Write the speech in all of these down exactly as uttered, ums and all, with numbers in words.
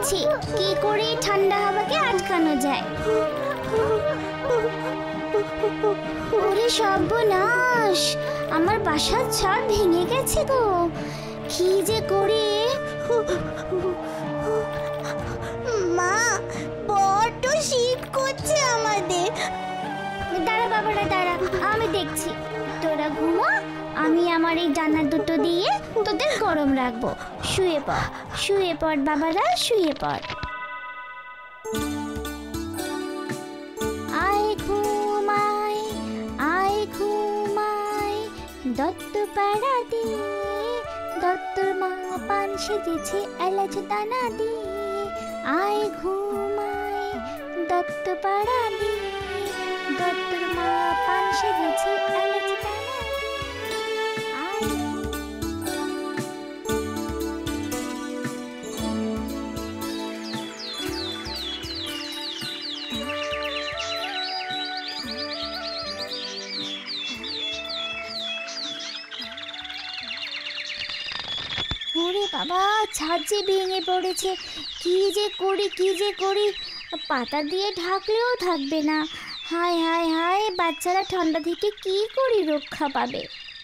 দেখছি কি করে ঠান্ডা হাওয়াকে আটকানো যায়। ওরে সর্বনাশ, আমার বাসার ছাদ ভেঙে গেছে গো, কি যে করি। মা, বড্ড শীত করছে আমাদের। দাঁড়া বাবারা দাঁড়া, আমি দেখছি। তোরা ঘুমো, আমি আমার এই ডানা দুটো দিয়ে তোদের গরম রাখবো। শুয়ে পড়, শুয়ে পড় বাবারা, শুয়ে পড়। আয় ঘুমাই, আয় ঘুমাই, দত্ত পাড়া দিয়ে, দত্তর মা পান সেজেছে এলাচ দানা দিয়ে। আয় ঘুমাই, দত্ত পাড়া দিয়ে, দত্তর মা পান সেজেছে এলাচ দানা। ওরে বাবা, ছাদ যে ভেঙে পড়েছে, কি যে করি কি যে করি। পাতা দিয়ে ঢাকলেও থাকবে না। হায় হায় হায়, বাচ্চারা ঠান্ডা থেকে কি করি রক্ষা পাবে।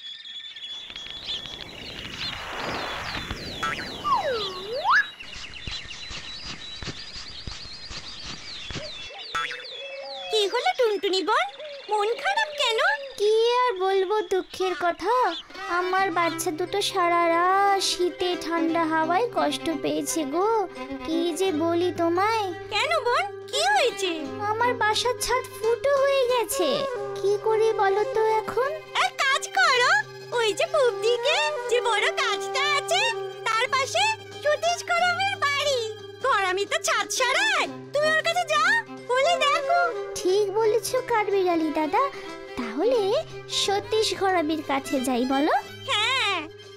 কি হলো টুনটুনি বোন, মন খারাপ কেন? কি আর বলবো দুঃখের কথা, আমার বাচ্চা দুটো সারা রাত শীতে ঠান্ডা হাওয়ায় কষ্ট পেয়েছে গো। কি যে বলি তোমায়। কেন বোন, কি হয়েছে? আমার বাসার ছাদ ফুটো হয়ে গেছে, কি করি বলো তো এখন। এক কাজ করো, ওই যে পূব দিকে যে বড় গাছটা আছে তার পাশে সতীশ গরমের বাড়ি। গরমই তো ছাদ সারায়, তুমি ওর কাছে যাও, বলে দেখো। ঠিক বলেছো কাঠবিড়ালি দাদা, তাহলে সতীশ গরমের কাছে যাই বলো। হ্যাঁ।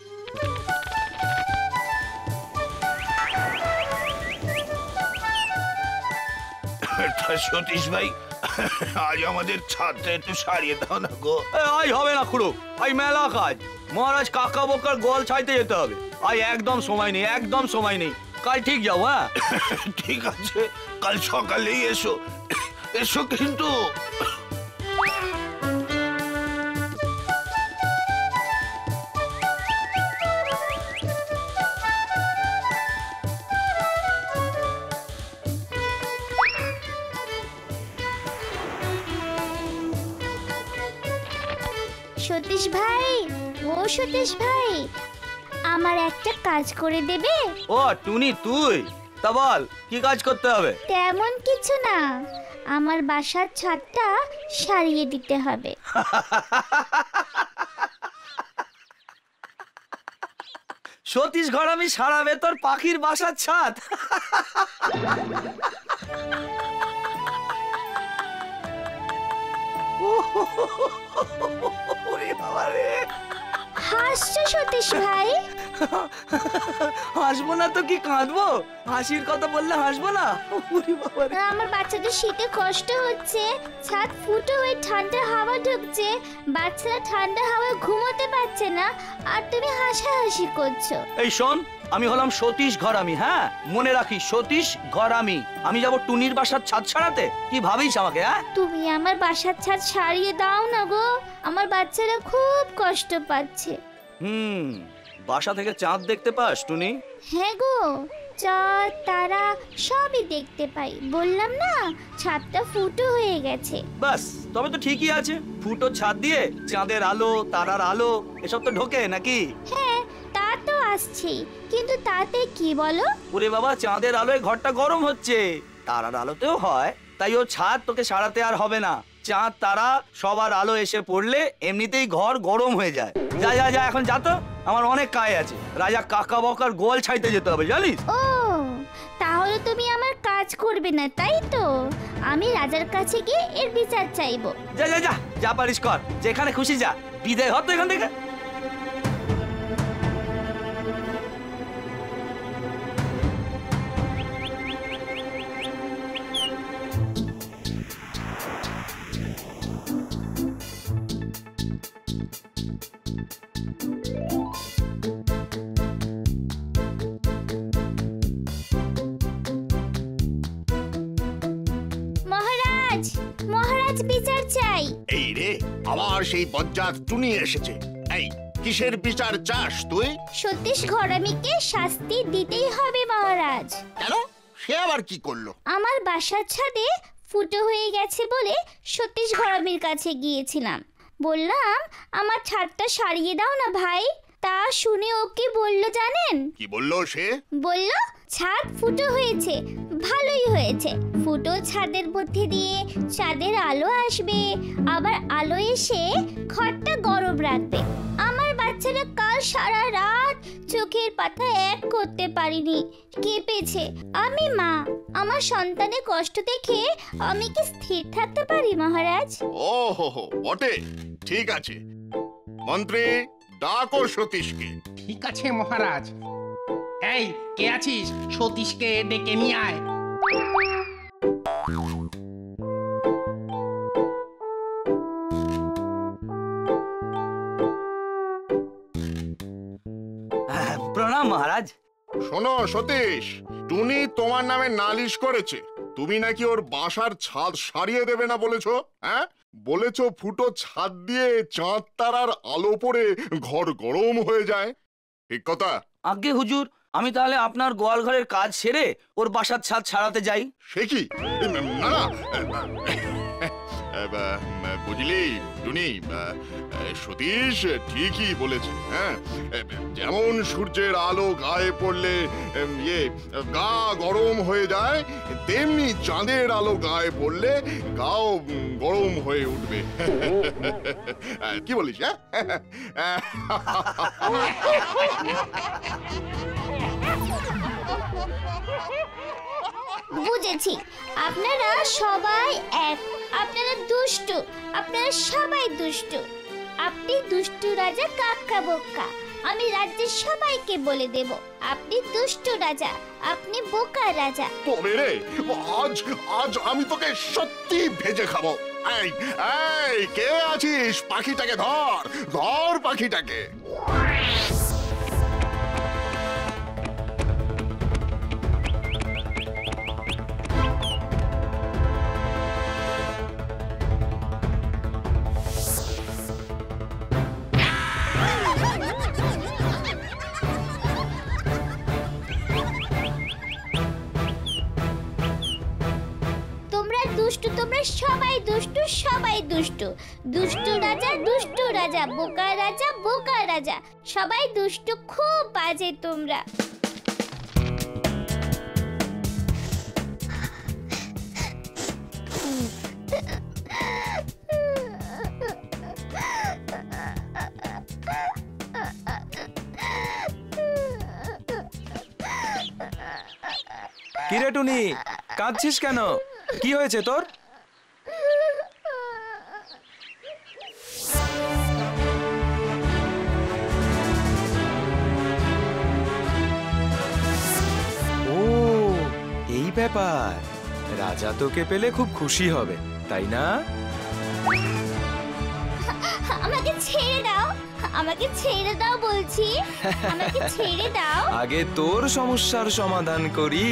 সতীশ ভাই, আজ আমাদের ছাদটা একটু সারিয়ে দাও না গো। আজ হবে না খুড়ো, আজ মেলা কাজ। মহারাজ কাকা বোকার গোয়াল ছাইতে যেতে হবে। আজ একদম সময় নেই, একদম সময় নেই। কাল ঠিক যাও। হ্যাঁ ঠিক আছে, কাল সকালেই এসো, এসো কিন্তু। সতীশ ভাই, ও সতীশ ভাই, আমার একটা কাজ করে দেবে? ও টুনি তুই, তা বল কি কাজ করতে হবে? তেমন কিছু না, আমার বাসার ছাদটা সারিয়ে দিতে হবে। সতীশ ঘরামি সারাবে তোর পাখির বাসার ছাদ? হাসছো সতীশ ভাই? হাসবো না তো কি কাঁদবো? হাসির কথা বললে হাসবো না? আমার বাচ্চাদের শীতে কষ্ট হচ্ছে, ছাদ ফুটো হয়ে ঠান্ডা হাওয়া ঢুকছে, বাচ্চারা ঠান্ডা হাওয়ায় ঘুমোতে পারছে না, আর তুমি হাসাহাসি করছো। এই শোন, আমি হলাম সতীশ ঘরামি। হ্যাঁ মনে রাখিস, সতীশ ঘরামি। আমি যাব টুনির বাসার ছাদ সারাতে। কি ভাবিস আমাকে? হ্যাঁ তুমি আমার বাসার ছাদ সারিয়ে দাও না গো, আমার বাচ্চারা খুব কষ্ট পাচ্ছে। হুম, বাসা থেকে চাঁদ দেখতে পাস টুনি? হ্যাঁ গো, চাঁদ তারা সবই দেখতে পাই, বললাম না ছাদটা ফুটো হয়ে গেছে। বাস, তবে তো ঠিকই আছে। ফুটো ছাদ দিয়ে চাঁদের আলো, তারার আলো এসব তো ঢোকে নাকি? হ্যাঁ তা তো আসছেই, কিন্তু তাতে কি বলো? ওরে বাবা, চাঁদের আলোয় ঘরটা গরম হচ্ছে, তারার আলোতেও হয়। তাই ও ছাদ তোকে সারাতে আর হবে না। চাঁদ তারা সবার আলো এসে পড়লে এমনিতেই ঘর গরম হয়ে যায়। যা যা যা, এখন যা তো, আমার অনেক কাজ আছে। রাজা কাকা বকার গোয়াল ছাইতে যেতে হবে, জানিস? ও, তাহলে তুমি আমার কাজ করবে না তাই তো? আমি রাজার কাছে গিয়ে এর বিচার চাইবো। যা যা যা, যা পারিস কর, যেখানে খুশি যা। বিদায় হতো এখান থেকে। চাই। এই রে, আবার সেই বজ্জাত টুনি এসেছে। এই কিসের বিচার চাস তুই? সতীশ ঘরামিকে শাস্তি দিতেই হবে মহারাজ। কেন, সে আবার কি করলো? আমার বাসার ছাদে ফুটো হয়ে গেছে বলে সতীশ ঘরামির কাছে গিয়েছিলাম। বললাম আমার ছাদটা সারিয়ে দাও না ভাই। তা শুনে ও কি বললো জানেন? কি বললো সে? বলল ছাদ ফুটো হয়েছে, ভালোই হয়েছে। ফুটো ছাদের মধ্যে দিয়ে চাঁদের আলো আসবে, আবার আলো এসে ঘরটা গরম রাখবে। আমার বাচ্চারা কাল সারা রাত চোখের পাতা এক করতে পারিনি, কেঁপেছে। আমি মা, আমার সন্তানের কষ্ট দেখে আমি কি স্থির থাকতে পারি মহারাজ? ও হো হো, বটে। ঠিক আছে মন্ত্রী, ডাকো সতীশকে। ঠিক আছে মহারাজ। এই কে আছিস? সতীশকে ডেকে নিয়ে আয়। আহ, প্রণাম মহারাজ। শোনো সতীশ, টুনি তোমার নামে নালিশ করেছে। তুমি নাকি ওর বাসার ছাদ সারিয়ে দেবে না বলেছো। হ্যাঁ, বলেছো ফুটো ছাদ দিয়ে চাঁদ তারার আলো পড়ে ঘর গরম হয়ে যায়। ঠিক কথা? আজ্ঞে হুজুর, আমি তাহলে আপনার গোয়াল ঘরের কাজ সেরে ওর বাসার ছাদ ছাড়াতে যাই। সে কি? না না, বুঝলি টুনি, সতীশ ঠিকই বলেছে। হ্যাঁ, যেমন সূর্যের আলো গায়ে পড়লে ইয়ে গা গরম হয়ে যায়, তেমনি চাঁদের আলো গায়ে পড়লে গাও গরম হয়ে উঠবে। কি বলিস? হ্যাঁ, বুঝেছি, আপনারা সবাই এক। আপনারা দুষ্টু, আপনারা সবাই দুষ্টু। আপনি দুষ্টু রাজা কাক্কা বোকা। আমি রাজ্যের সবাইকে বলে দেব আপনি দুষ্টু রাজা, আপনি বোকা রাজা। তবে রে, আজ আজ আমি তোকে সত্যি ভেজে খাবো। এই এই, কে আছিস? পাখিটাকে ধর, ধর পাখিটাকে। দুষ্টু, তোমরা সবাই দুষ্টু, সবাই দুষ্টু। দুষ্টু রাজা, দুষ্টু রাজা, বোকা রাজা, বোকা রাজা, সবাই দুষ্টু। খুব বাজে তোমরা। কিরে টুনি, কাঁদছিস কেন? কি হয়েছে তোর? ও, এই ব্যাপার। রাজা তোকে পেলে খুব খুশি হবে, তাই না? আমাকে ছেড়ে দাও, আমাকে ছেড়ে দাও বলছি, আমাকে ছেড়ে দাও। আগে তোর সমস্যার সমাধান করি।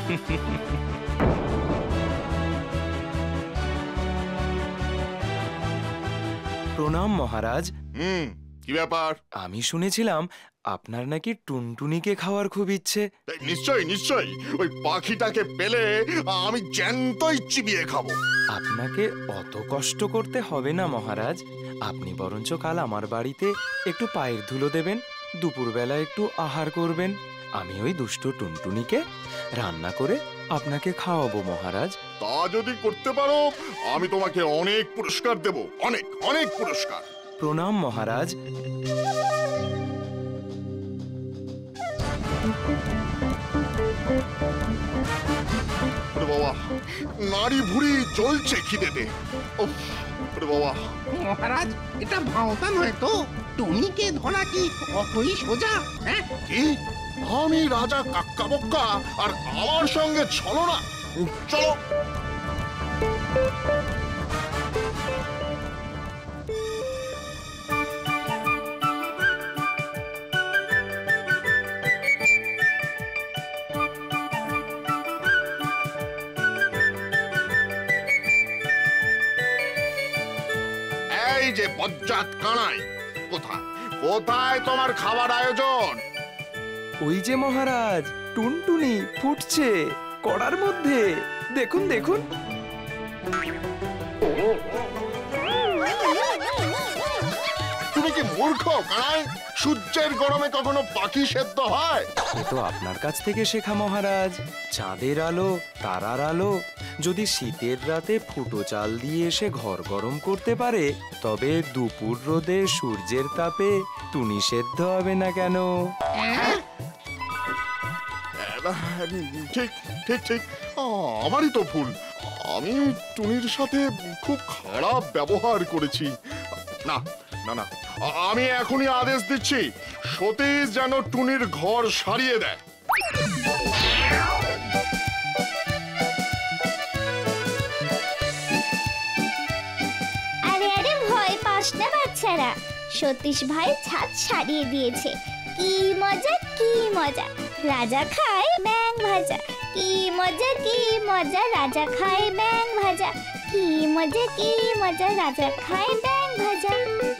প্রণাম মহারাজ। হুম, কি ব্যাপার? আমি শুনেছিলাম আপনার নাকি টুনটুনিকে খাওয়ার খুব ইচ্ছে। নিশ্চয়ই নিশ্চয়ই, ওই পাখিটাকে পেলে আমি জ্যান্তই চিবিয়ে খাবো। আপনাকে অত কষ্ট করতে হবে না মহারাজ। আপনি বরঞ্চ কাল আমার বাড়িতে একটু পায়ের ধুলো দেবেন, দুপুরবেলা একটু আহার করবেন। আমি ওই দুষ্ট টুনটুনিকে রান্না করে আপনাকে খাওয়াবো মহারাজ। তা যদি করতে পারো, আমি তোমাকে অনেক পুরস্কার দেব, অনেক অনেক পুরস্কার। প্রণাম মহারাজ। বাবা, নারী ভুঁড়ি জ্বলছে খিদেতে। বাবা মহারাজ, এটা ভাওতা নয় তো? টুনিকে ধরা কি অতই সোজা? হ্যাঁ, কি? আমি রাজা কাক্কা বক্কা আর আমার সঙ্গে ছলনা? চলো। এই যে বজ্জাত কানাই, কোথায় কোথায় তোমার খাবার আয়োজন? ওই যে মহারাজ, টুনটুনি ফুটছে কড়ার মধ্যে, দেখুন দেখুন। তুমি কি মূর্খ কানাই? সূর্যের গরমে কখনো পাখি সেদ্ধ হয়? এ তো আপনার কাছ থেকে শেখা মহারাজ। চাঁদের আলো, তারার আলো যদি শীতের রাতে ফুটো চাল দিয়ে এসে ঘর গরম করতে পারে, তবে দুপুর রোদে সূর্যের তাপে টুনি সেদ্ধ হবে না কেন? ঠিক ঠিক ঠিক আমারই তো ভুল। আমি টুনির সাথে খুব খারাপ ব্যবহার করেছি। না না না, আমি এখনই আদেশ দিচ্ছি, সতীশ যেন টুনির ঘর সারিয়ে দেয়। আরে আরে ভয় পাস না বাচ্চারা, সতীশ ভাই ছাদ সারিয়ে দিয়েছে। কি মজা কি মজা, রাজা খায় ব্যাং ভাজা। কি মজা কি মজা, রাজা খায় ব্যাং ভাজা। কি মজা কি মজা, রাজা খায় ব্যাং ভাজা।